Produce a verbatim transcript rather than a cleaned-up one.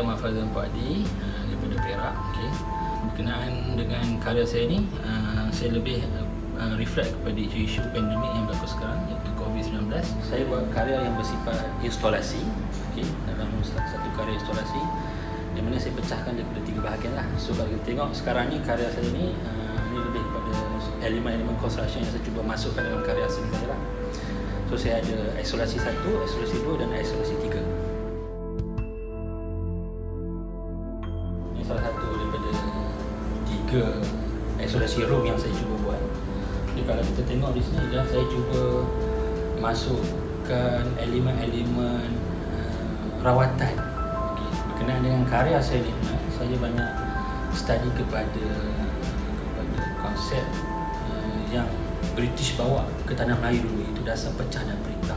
Mahfazan Puadi uh, daripada Perak. Okay. Berkenaan dengan karya saya ni, uh, saya lebih uh, reflect kepada isu-isu pandemik yang berlaku sekarang, iaitu COVID sembilan belas. Saya buat karya yang bersifat instalasi, okay, dalam satu karya instalasi di mana saya pecahkan daripada tiga bahagian lah. So kalau kita tengok sekarang ni, karya saya ni uh, ni lebih kepada elemen-elemen construction yang saya cuba masukkan dalam karya asli saya lah. So saya ada isolasi satu, isolasi dua dan isolasi tiga. Ini salah satu daripada tiga isolasi room yang saya cuba buat. Jadi kalau kita tengok di sini dah saya cuba masukkan elemen-elemen uh, rawatan. Okay. Berkenaan dengan karya saya ni, saya banyak study kepada kepada konsep uh, yang British bawa ke tanah Melayu dulu, itu dasar pecah dan perintah.